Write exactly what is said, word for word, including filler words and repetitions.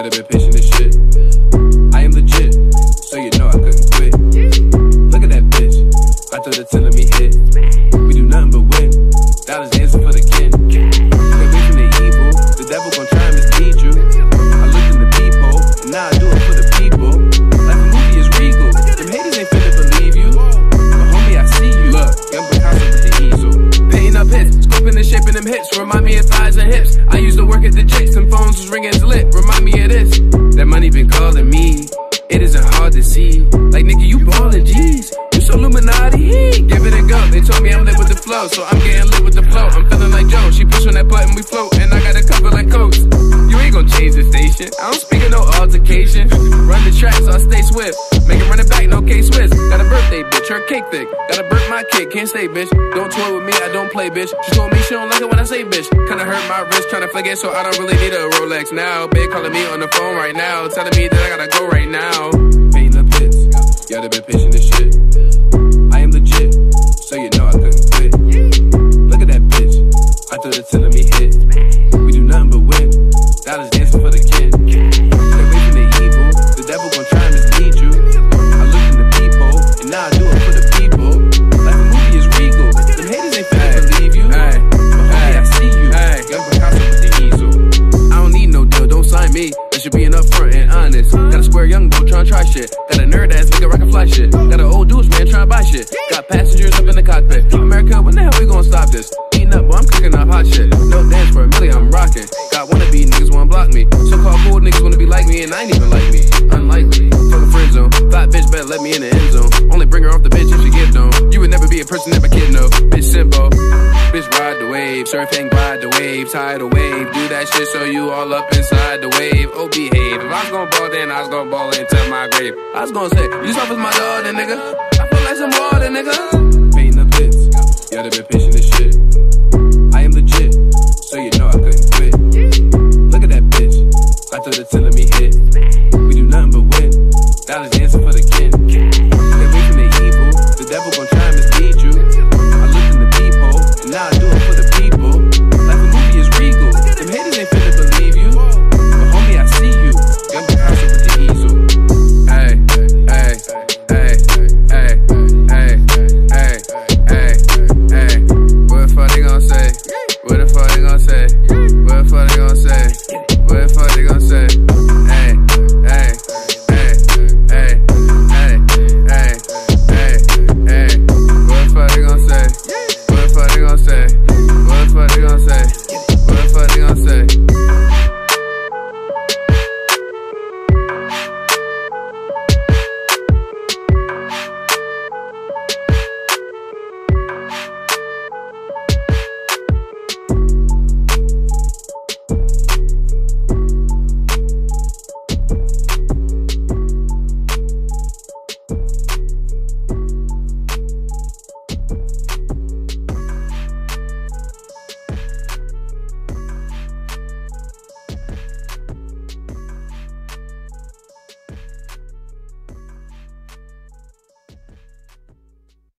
Y'all been pitching this shit. I am legit, so you know I couldn't quit. Look at that bitch, I told her telling me hit. We do nothing but win. Dollars dancing for the kin. Stay away from the evil. The devil gon' try and mislead you. I looked in the peephole, and now I do it for the people. Like a movie is regal. Them haters ain't finna believe you. But homie, I see you. Look, young Picasso with the easel. Painting up hits, scoping and shaping them hips. Remind me of thighs and hips. I used to work at the chicks, and phones was ringing lit. Remind me of this. That money been calling me. It isn't hard to see. Like, nigga, you ballin', G's. You so Illuminati. Give it a go. They told me I'm lit with the flow, so I'm getting lit with the flow. I'm feeling like Joe. She push on that button, we float, and I got a couple like Coach. You ain't gon' change the station. I don't speak of no altercation. Run the track, so I stay swift. Make it run it back, no K-Swiss. Got a birthday, bitch. Her cake thick. Gotta burp my kid. Can't stay, bitch. Don't toy with me, I don't play, bitch. She told me she don't like it when I say, bitch. Kinda hurt my wrist, tryna flick it, so I don't really need a Rolex now. Babe calling me on the phone right now, telling me that I gotta go right now. Painting up hits. Y'all been pitching this shit. I am legit, so you know I couldn't quit. Look at that bitch, I told her telling me hit. We do nothing but win. Dollars dancing for the kin. Stay away from the evil. The devil gon' try and mislead you. I looked in the peephole, and now I do it for the people. Like a movie is regal. Them haters ain't finna believe you. But homie, I see you. Young Picasso with the easel. I don't need no deal, don't sign me. That should be an upfront and honest. Got a square young dude tryna try shit. Got a nerd ass nigga rockin' fly shit. Got an old dudes man tryna buy shit. Got passengers up in the cockpit. America, when the hell we gon' stop this? Eating up, boy, I'm cooking up hot shit. No dance for a million, I'm rocking. Got wannabe niggas wanna block me. So-called cool niggas wanna be like me, and I ain't even like me. Unlikely. Fuck a friend zone. Thought bitch better let me in the end zone. Only bring her off the bitch if she get on. You would never be a person that my kid know. Bitch simple. Bitch ride the wave. Surf and glide the wave. Tidal wave. Do that shit so you all up inside the wave. Oh, behave. If I was gon' ball, then I was gon' ball until my grave. I was gon' say, you soft as my dog, then nigga. I feel like some water, nigga. Painting up hits. Y'all been pitching this shit. I am legit, so you know I couldn't quit. Look at that bitch. I told her telling me hit.